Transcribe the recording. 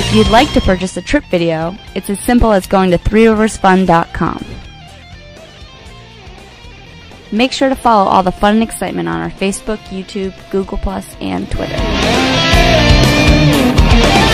If you'd like to purchase a trip video, it's as simple as going to threeriversfun.com. Make sure to follow all the fun and excitement on our Facebook, YouTube, Google+, and Twitter.